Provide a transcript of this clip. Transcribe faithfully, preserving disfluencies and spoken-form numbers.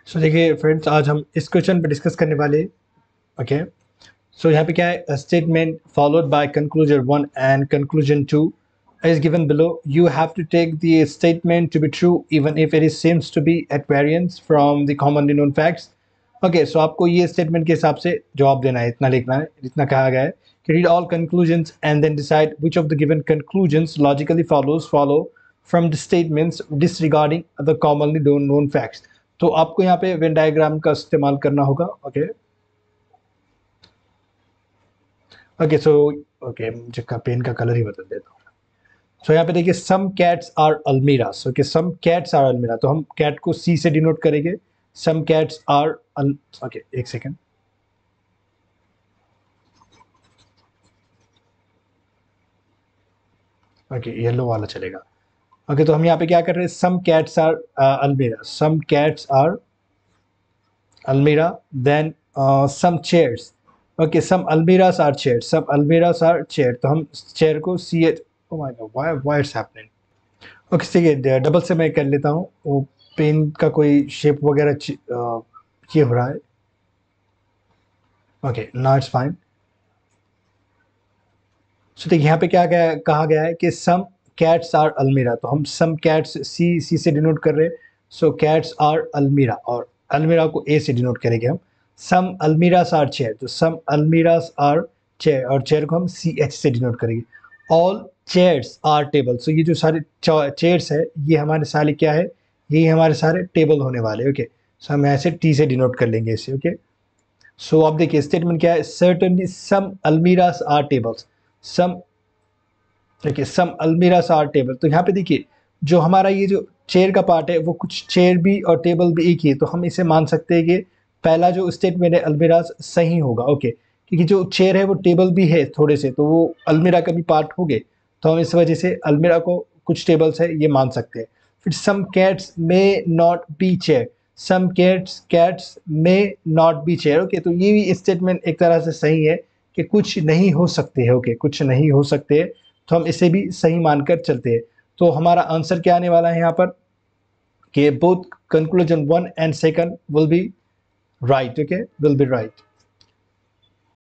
सो देखिए फ्रेंड्स, आज हम इस क्वेश्चन पे डिस्कस करने वाले। ओके, सो यहाँ पे क्या है, statement followed by conclusion one and conclusion two is given below. You have to take the statement to be true even if it is seems to be at variance from the commonly known facts. Okay, so आपको ये statement के हिसाब से जवाब देना है, इतना लिखना है, इतना कहा गया है कि read all conclusions and then decide which of the given conclusions logically follows follow from the statements disregarding the commonly known known facts. तो आपको यहाँ पे वेन डायग्राम का इस्तेमाल करना होगा। ओके ओके सो ओके मुझे का पेन का कलर ही बदल देता हूँ। सो so, यहाँ पे देखिए some cats are almirahs. Okay, some cats are almirah, तो हम कैट को सी से डिनोट करेंगे। सम कैट्स आर ओके एक सेकेंड। ओके येलो वाला चलेगा। ओके okay, तो हम यहाँ पे क्या कर रहे हैं, some cats are almirah, some cats are almirah, then some chairs. Okay, some almirahs are chair, some almirahs are chair, तो हम चेयर को C H, oh my god why why it's happening. Okay ठीक है, double से मैं कर लेता हूँ, वो पेन का कोई शेप वगैरह ये हो रहा है। Okay now it's fine. So देखिए यहाँ पे क्या गया कहा गया है कि सम कैट्स आर अल्मीरा, तो हम सम कैट्स सी सी से डिनोट कर रहे हैं। सो कैट्स आर अल्मीरा, और अल्मीरा को ए से डिनोट करेंगे हम। सम अल्मीरास आर चेयर, तो सम अल्मीरास आर चेयर, और चेयर को हम सी एच से डिनोट करेंगे। All chairs are table, so ये जो सारे चेयर्स है ये हमारे सारे क्या है, ये हमारे सारे टेबल होने वाले। ओके, सो हम ऐसे टी से डिनोट कर लेंगे इसे। ओके, सो अब देखिए स्टेटमेंट क्या है, certainly some almirahs are tables, some देखिए सम अल्मीरास आर टेबल, तो यहाँ पे देखिए जो हमारा ये जो चेयर का पार्ट है वो कुछ चेयर भी और टेबल भी एक ही है, तो हम इसे मान सकते हैं कि पहला जो स्टेटमेंट है अल्मीरास सही होगा। ओके, क्योंकि जो चेयर है वो टेबल भी है थोड़े से, तो वो अल्मीरा का भी पार्ट हो गए, तो हम इस वजह से अल्मीरा को कुछ टेबल्स है ये मान सकते हैं। फिर some cats may not be chair, some cats cats may not be chair. Okay, तो ये भी स्टेटमेंट एक तरह से सही है कि कुछ नहीं हो सकते हैं। ओके, कुछ नहीं हो सकते हैं, तो हम इसे भी सही मानकर चलते हैं। तो हमारा आंसर क्या आने वाला है यहाँ पर कि both conclusion one and second will be right. Okay, will be right.